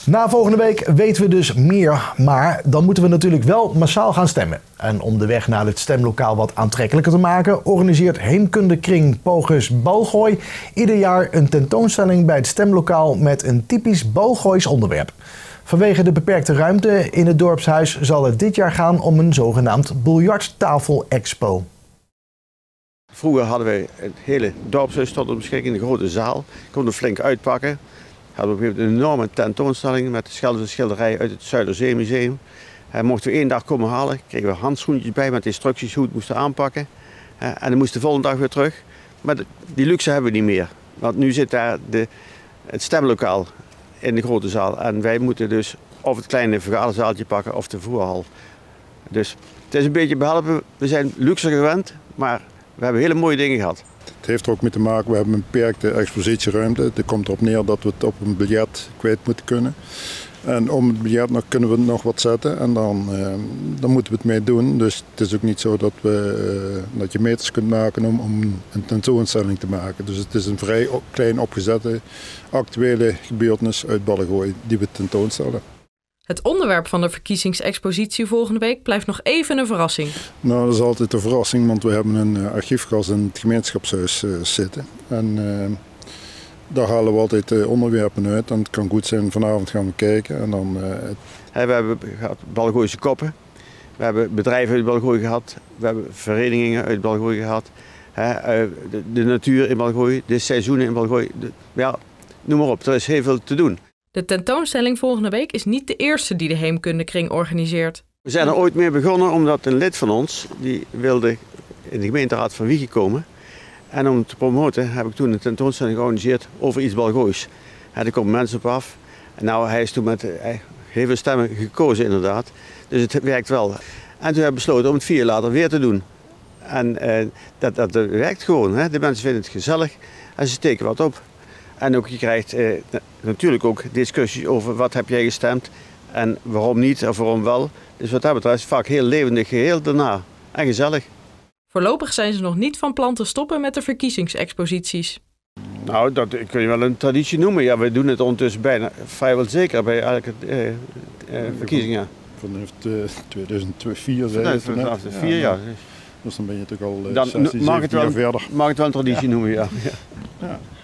Na volgende week weten we dus meer, maar dan moeten we natuurlijk wel massaal gaan stemmen. En om de weg naar het stemlokaal wat aantrekkelijker te maken, organiseert Heemkundekring Pogus Balgooi ieder jaar een tentoonstelling bij het stemlokaal met een typisch Balgoois onderwerp. Vanwege de beperkte ruimte in het dorpshuis zal het dit jaar gaan om een zogenaamd biljarttafel-expo. Vroeger hadden wij het hele dorpshuis tot beschikking in de grote zaal. Konden flink uitpakken. Hadden we een enorme tentoonstelling met schilderijen uit het Zuiderzeemuseum. Mochten we 1 dag komen halen, kregen we handschoentjes bij met instructies hoe we het moesten aanpakken. En dan moesten de volgende dag weer terug. Maar die luxe hebben we niet meer. Want nu zit daar het stemlokaal in de grote zaal. En wij moeten dus of het kleine vergaderzaaltje pakken of de voerhal. Dus het is een beetje behelpen. We zijn luxe gewend, maar we hebben hele mooie dingen gehad. Het heeft er ook mee te maken, we hebben een beperkte expositieruimte. Het komt erop neer dat we het op een biljet kwijt moeten kunnen. En om het biljet nog kunnen we nog wat zetten en dan moeten we het mee doen. Dus het is ook niet zo dat je meters kunt maken om een tentoonstelling te maken. Dus het is een vrij klein opgezette actuele gebeurtenis uit Balgooi die we tentoonstellen. Het onderwerp van de verkiezingsexpositie volgende week blijft nog even een verrassing. Nou, dat is altijd een verrassing, want we hebben een archiefkast in het gemeenschapshuis zitten. En daar halen we altijd onderwerpen uit. En het kan goed zijn, vanavond gaan we kijken. En dan, We hebben gehad Balgooise koppen. We hebben bedrijven uit Balgooi gehad. We hebben verenigingen uit Balgooi gehad. De natuur in Balgooi, de seizoenen in Balgooi. Ja, noem maar op, er is heel veel te doen. De tentoonstelling volgende week is niet de eerste die de Heemkundekring organiseert. We zijn er ooit mee begonnen omdat een lid van ons, die wilde in de gemeenteraad van Wijchen komen. En om te promoten heb ik toen een tentoonstelling georganiseerd over iets Balgoois. Er komen mensen op af. En nou, hij is toen met heel veel stemmen gekozen inderdaad. Dus het werkt wel. En toen hebben we besloten om het 4 jaar later weer te doen. En dat werkt gewoon. Hè. De mensen vinden het gezellig en ze steken wat op. En ook je krijgt natuurlijk ook discussies over wat heb jij gestemd en waarom niet of waarom wel. Dus wat dat betreft is het vaak heel levendig geheel daarna en gezellig. Voorlopig zijn ze nog niet van plan te stoppen met de verkiezingsexposities. Nou, dat kun je wel een traditie noemen. Ja, we doen het ondertussen bijna vrijwel zeker bij elke verkiezingen. Vanaf 2004 vanaf 2004 jaar. Dus dan ben je toch al dan 16, 17 jaar verder. Mag het wel een traditie noemen, ja. Ja.